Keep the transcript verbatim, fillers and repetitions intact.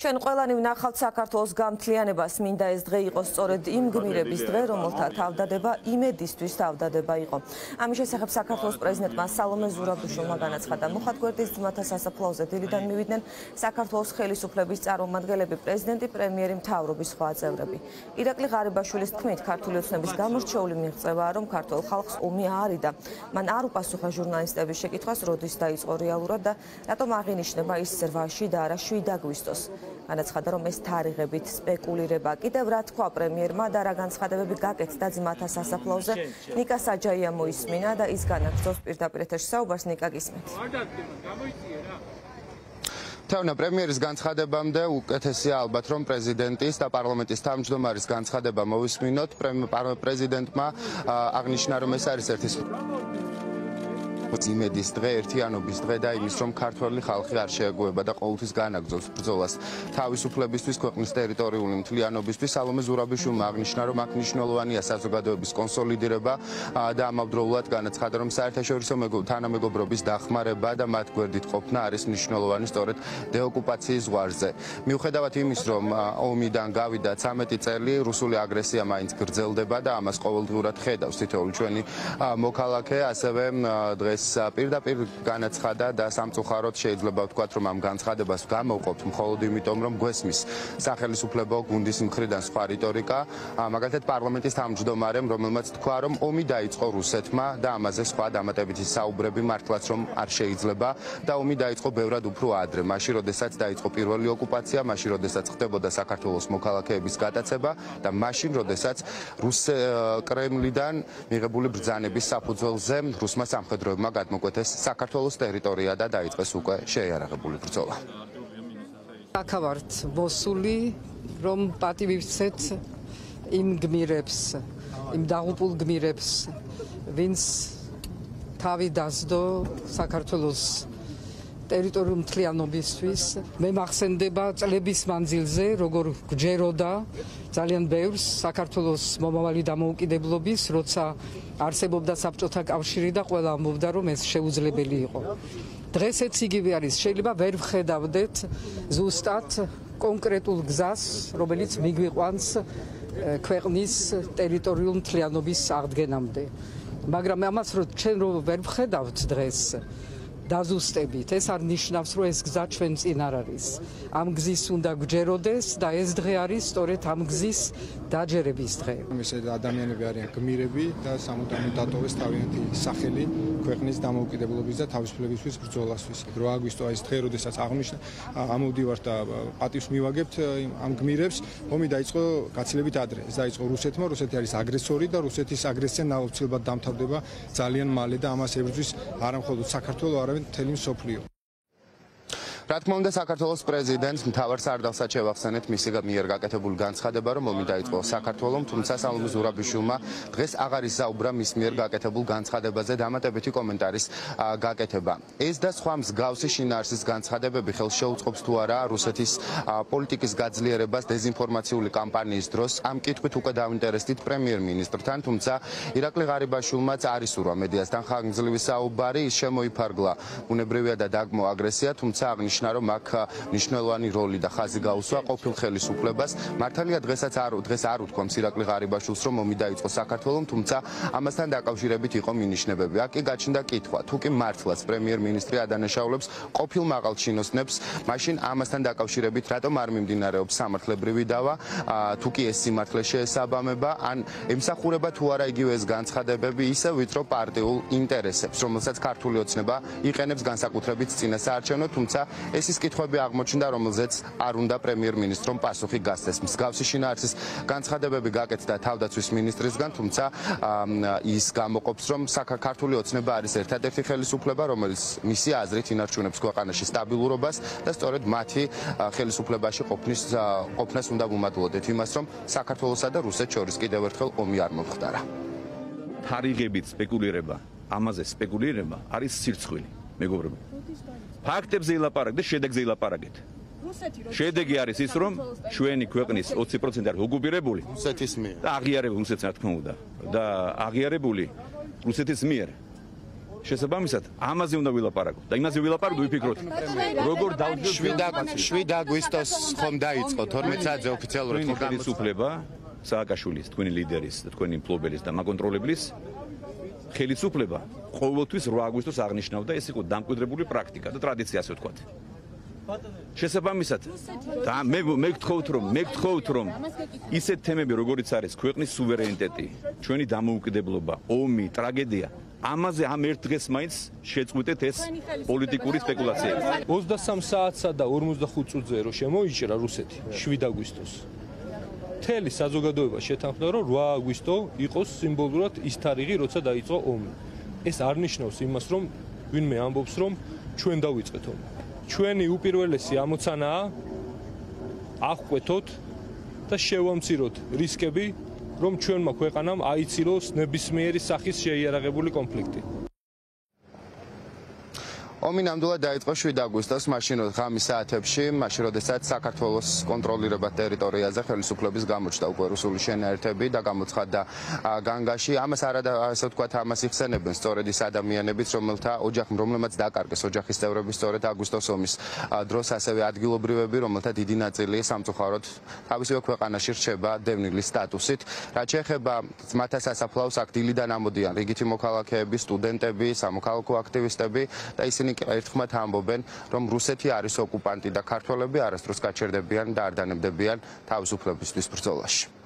ჩვენ ყველანი ვნახავთ საქართველოს გამთლიანებას, მინდა ეს დღე იყოს სწორედ იმ გმირების დღე, რომელთა თავდადება იმედისთვის თავდადება იყო. ამის შესახებ საქართველოს პრეზიდენტმა სალომე ზურაბიშვილმა განაცხადა. მუხათგვერდის ძმათა სასაფლაოზე დილიდან მივიდნენ საქართველოს ხელისუფლების წარმომადგენლები, პრეზიდენტი, პრემიერი, მთავრობის სხვა წევრები. ირაკლი ღარიბაშვილის თქმით, ქართული ოცნების გამორჩეული მიღწევაა, რომ ქართულ ხალხს ომი აარიდა. მან არ უპასუხა ჟურნალისტების შეკითხვას, როდის დაიწყო რეალურად და რატომ აღინიშნება ის ზრვაში და არა შვიდ აგვისტოს. განაცხადა, რომ ეს თარიღებით სპეკულირება. კიდევ რა თქვა პრემიერმა და რა განცხადებები გაკეთდა ძმათა სასაფლაოზე, ნიკა საჯაია მოისმინა და ის განაგრძობს პირდაპირ ეთერში საუბარს. ნიკა, გისმენთ. თავნა პრემიერის განცხადებამდე უკეთესია ალბათ, რომ პრეზიდენტის და პარლამენტის თავმჯდომარის განცხადება მოვისმინოთ. პრეზიდენტმა აღნიშნა, რომ ეს არის ერთის იმედის დღე, ერთიანობის დღე და იმის, რომ ქართველი ხალხი არ შეეგუება და ყოველთვის განაგრძობს ბრძოლას თავისუფლებისთვის, ქვეყნის ტერიტორიული მთლიანობისთვის. სალომე ზურაბიშვილმა აღნიშნა, რომ აქ მნიშვნელოვანია საზოგადოების კონსოლიდირება და ამავდროულად განაცხადა, რომ საერთაშორისო თანამეგობრობის დახმარება და მათ გვერდით ყოფნა არის მნიშვნელოვანი სწორედ დეოკუპაციის ზღვარზე. მიუხედავად იმის, რომ ომიდან გავიდა ცამეტი წელი, რუსული აგრესია მაინც გრძელდება და ამას ყოველდღურად ხედავს თითოეული ჩვენი მოქალაქე, ასევე დღეს პირდაპირ განაცხადა და სამწუხაროდ შეიძლება ვთქვათ, რომ ამ განცხადებას გამოვყოფთ მხოლოდ იმიტომ, რომ გვესმის სახელმწიფო გუნდის მხრიდან სხვა რიტორიკა, მაგალითად პარლამენტის თავმჯდომარემ, რომელმაც თქვა, რომ ომი დაიწყო რუსეთმა და ამაზე სხვა დამატებითი საუბრები მართლაც რომ არ შეიძლება და ომი დაიწყო ბევრად უფრო ადრე, მაშინ როდესაც დაიწყო პირველი ოკუპაცია, მაშინ როდესაც ხდებოდა საქართველოს მოქალაქეების გადაცემა და მაშინ როდესაც რუს კრემლიდან მიღებული ბრძანების საფუძველზე რუსმა სამხედროებმა გადმოკვეთეს საქართველოს ტერიტორია და დაიწყეს უკვე შეიარაღებული ბრძოლა. აქავართ მოსული, რომ პატივი ვცეთ იმ გმირებს, იმ დაღუპულ გმირებს, ვინც თავი დასდო საქართველოს ტერიტორიულ მთლიანობისთვის. მე მახსენდება წლების მანძილზე, როგორ გვჯეროდა ძალიან ბევრს საქართველოს მომავალი დამოუკიდებლობის, როცა არსებობდა საბჭოთა კავშირი და ყველა ამბობდა, რომ ეს შეუძლებელი იყო. დღესაც იგივე არის, შეიძლება ვერ ვხედავდეთ ზუსტად კონკრეტულ გზას, რომელიც მიგვიყვანს ქვეყნის ტერიტორიულ მთლიანობის აღდგენამდე. მაგრამ ამას რომ ჩვენ რო ვერ ვხედავთ დღეს დაზუსტებით, ეს არ ნიშნავს, რომ ეს გზა ჩვენ წინ არ არის. ამ გზის უნდა გვჯეროდეს და ეს დღე არის სწორედ ამ გზის დაჯერების დღე. ესე ადამიანები არიან გმირები და სამუდამოდ დატოვეს თავიანთი სახელი ქვეყნის დამოუკიდებლობის და თავისუფლებისთვის ბრძოლასთვის. რო აგვისტო ეს დღე, როდესაც აღნიშნა ამოვდივართ და პატივს მივაგებთ ამ გმირებს, ომი დაიწყო გაცილებით ადრე. ეს დაიწყო რუსეთმა, რუსეთი არის აგრესორი და რუსეთის აგრესია აუცილებლად დამთავრდება ძალიან მალე და ამას ებრძვის არა მხოლოდ საქართველოს, არამედ მთელი მსოფლიო. რა თქმა უნდა, საქართველოს პრეზიდენტს მთავარ სარდალსაც შევახსენეთ მისი მიერ გაკეთებული განცხადება, რომ ომი დაიწყო საქართველოს, თუმცა სალომე ზურაბიშვილმა დღეს აღარ ისაუბრა მის მიერ გაკეთებულ განცხადებაზე დამატებითი კომენტარის გაკეთება. ეს და სხვა მსგავსი შინაარსის განცხადებები ხელს შეუწყობს თუ არა რუსეთის პოლიტიკის გაძლიერებას დეზინფორმაციული კამპანიის დროს. ამ კითხვით უკვე დავინტერესდით პრემიერ-მინისტრთან, თუმცა ირაკლი ღარიბაშვილმაც არ ისურვა მედიასთან ხანგრძლივი საუბარი, ის შემოიფარგლა ბუნებრივია და დაგმო აგრესია, თუმცა აღნიშნა რომ აქ მნიშვნელოვანი როლი და ხაზი გაუსვა ყოფილ ხელისუფლებას. მართალია დღესაც არ დღეს არ უთქვამს ირაკლი ღარიბაშვილს, რომ ომი დაიწყო საქართველოს, თუმცა ამასთან დაკავშირებით იყო მინიშნებები. აქ კი გაჩნდა კითხვა, თუ კი მართლაც პრემიერ-მინისტრი ადანაშაულებს ყოფილ მაღალჩინოსნებს, მაშინ ამასთან დაკავშირებით რატომ არ მიმდინარეობს სამართლებრივი დავა, თუ კი ეს სიმართლე შეესაბამება, ან ემსახურება თუ არა იგივე ეს განცხადებები ისე ვიწრო პარტიულ ინტერესებს, რომელსაც ქართული ოცნება იყენებს განსაკუთრებით წინასაარჩევნო, თუმცა ეს ის კითხვები აღმოჩნდა, რომელზეც არ უნდა პრემიერ-მინისტრომ პასუხი გასცეს. მსგავსი შინაარსის განცხადებები გაკეთდა თავდაცვის მინისტრისგან, თუმცა ის გამოყოფს, რომ საქართველოს ოცნება არის ერთადერთი ხელისუფლება, რომელიც მისი აზრით ინარჩუნებს ქვეყანაში სტაბილურობას და სწორედ მათი ხელისუფლებაში ყოფნის ყოფნას უნდა ვუმადლოდეთ იმას, რომ საქართველოსა და რუსეთს შორის კიდევ ერთხელ ომი არ მომხდარა. თარიღებით სპეკულირება, ამაზე სპეკულირება არის სირცხვილი, მეგობრებო. ფაქტებზე ილაპარაკეთ და შედეგზე ილაპარაკეთ. შედეგი არის ის, რომ ჩვენი ქვეყნის ოცი პროცენტი არის ოკუპირებული რუსეთის მიერ და აღიარებული რუსეთს, რა თქმა უნდა, და აღიარებული რუსეთის მიერ. შესაბამისად, ამაზე უნდა ვილაპარაკოთ და იმაზე ვილაპარაკოთ, ვიფიქროთ, როგორ დავდგეთ შვიდ აგვისტოს ხომ დაიწყო თორმეტ საათზე ოფიციალურად თქვენი ხელისუფლება, სააკაშვილის, თქვენი ლიდერის და თქვენი მფლობელის და მაკონტროლებლის ხელისუფლება ყოველთვის რვა აგვისტოს აღნიშნავდა, ეს იყო დამკვიდრებული პრაქტიკა და ტრადიცია, ასე ვთქვათ. შესაბამისად, და მე მე გთხოვთ რომ, მე გთხოვთ რომ ისეთ თემები, როგორიც არის ქვეყნის სუვერენიტეტი, ჩვენი დამოუკიდებლობა, ომი, ტრაგედია, ამაზე ამ ერთ დღეს მაინც შეწყვიტეთ ეს პოლიტიკური სპეკულაციები. ოცდასამ საათსა და ორმოცდახუთ წუთზე რო შემოიჭრა რუსეთი შვიდ აგვისტოს. მთელი საზოგადოება შეთანხმდა, რომ რვა აგვისტო იყოს სიმბოლურად ის თარიღი, როცა დაიწყო ომი. ეს არ ნიშნავს იმას, რომ ვინმე ამბობს, რომ ჩვენ დავიწყეთ ომი. ჩვენი უპირველესი ამოცანაა აღკვეთოთ და შევამციროთ რისკები, რომ ჩვენმა ქვეყანამ აიცილოს ნებისმიერი სახის შეიარაღებული კონფლიქტი. ომი ნამდვილად დაიწყო შვიდ აგვისტოს მაშინ ღამის საათებში, მაშინ როდესაც საქართველოს კონტროლირებად ტერიტორიაზე ხელისუფლების გამოჩნდა უკვე რუსული შენაერთები და გამოცხადდა განგაში. ამას არა და ასე ვთქვათ, ამას იხსენებენ სწორედ ის ადამიანებიც, რომელთა ოჯახი, რომელმაც დაკარგეს ოჯახის წევრები სწორედ აგვისტოს ომის დროს, ასევე ადგილობრივები, რომელთა დიდი ნაწილი სამწუხაროდ თავისივე ქვეყანაში რჩება დევნილის სტატუსით. რაც შეეხება მათთა სასაფლაოს, აქ დილიდან ამოდიან რიგითი მოქალაქეები, სტუდენტები, სამოქალაქო აქტივისტები და ისინი ერთხმად ამბობენ, რომ რუსეთი არის ოკუპანტი და ქართველები არასდროს გაჩერდებიან და არ დანებდებიან თავისუფლებისთვის ბრძოლაში.